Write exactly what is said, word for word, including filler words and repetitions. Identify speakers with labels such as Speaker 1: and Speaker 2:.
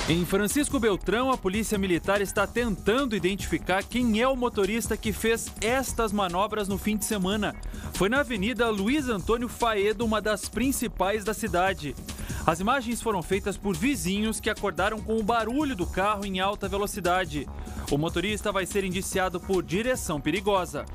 Speaker 1: Em Francisco Beltrão, a polícia militar está tentando identificar quem é o motorista que fez estas manobras no fim de semana. Foi na Avenida Luiz Antônio Faedo, uma das principais da cidade. As imagens foram feitas por vizinhos que acordaram com o barulho do carro em alta velocidade. O motorista vai ser indiciado por direção perigosa.